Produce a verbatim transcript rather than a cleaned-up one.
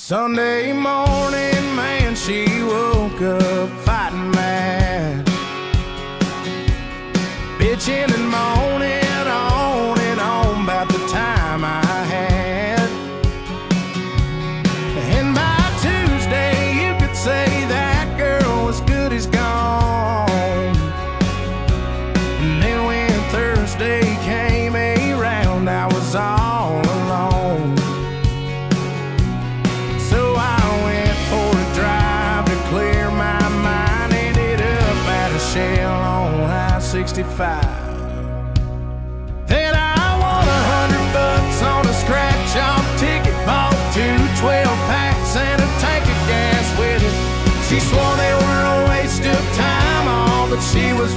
Sunday morning, man, she woke up fighting mad, bitching and moaning on and on about the time I had. And by Tuesday, you could say that girl was good as gone. And then when Thursday came around, I was all alone. So I went for a drive to clear my mind. Ended up at a Shell on I sixty-five. Then I won a hundred bucks on a scratch-off ticket, bought two twelve packs and a tank of gas with it. She swore they were a waste of time, all, but she was